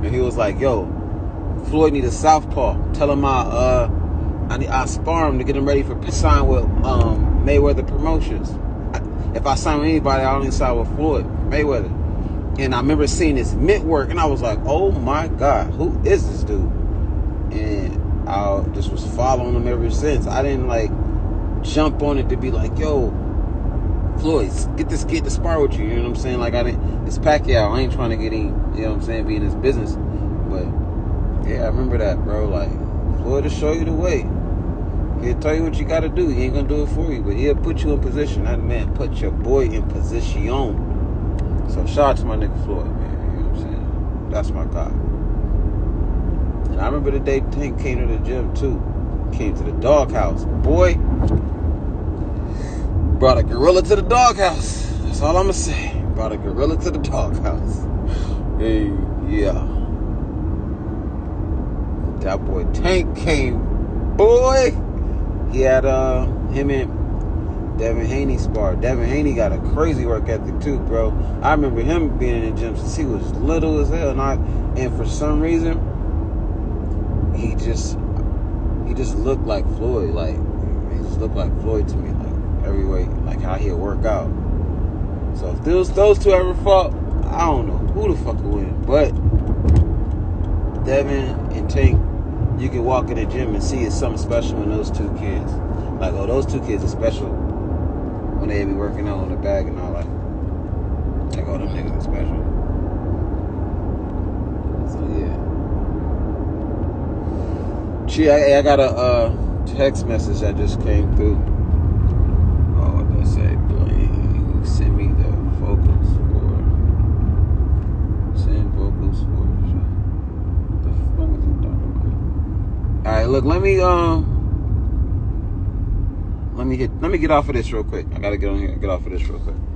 and he was like, "Yo, Floyd need a southpaw. Tell him I spar him to get him ready for sign with Mayweather Promotions. If I sign with anybody, I only sign with Floyd Mayweather." And I remember seeing his mitt work, and I was like, "Oh my God, who is this dude?" And I just was following him ever since. I didn't like jump on it to be like, "Yo, Floyd, get this kid to spar with you." You know what I'm saying? Like, it's Pacquiao. I ain't trying to get him, you know what I'm saying, be in his business. But yeah, I remember that, bro. Like, Floyd will show you the way. He'll tell you what you got to do. He ain't going to do it for you, but he'll put you in position. That man put your boy in position. So shout out to my nigga Floyd, man. You know what I'm saying? That's my guy. And I remember the day Tank came to the gym, too. Came to the doghouse. Boy, brought a gorilla to the doghouse. That's all I'm going to say. Brought a gorilla to the doghouse. Hey, yeah. That boy Tank came, boy. He had him and Devin Haney spar. Devin Haney got a crazy work ethic too, bro. I remember him being in the gym since he was little as hell, and for some reason he just looked like Floyd. Like, he just looked like Floyd to me, like every way, like how he'll work out. So if those two ever fought, I don't know who the fuck will win, but Devin and Tank, you can walk in the gym and see it's something special in those two kids. Like, oh, those two kids are special when they be working out on the bag and all that. Like, oh, them niggas are special. So, yeah. Gee, I got a text message that just came through. Oh, what did I say? Bling. Send me the vocals for... Send vocals for... What the fuck is he talking about? Alright, look, let me get off of this real quick. I gotta get off of this real quick.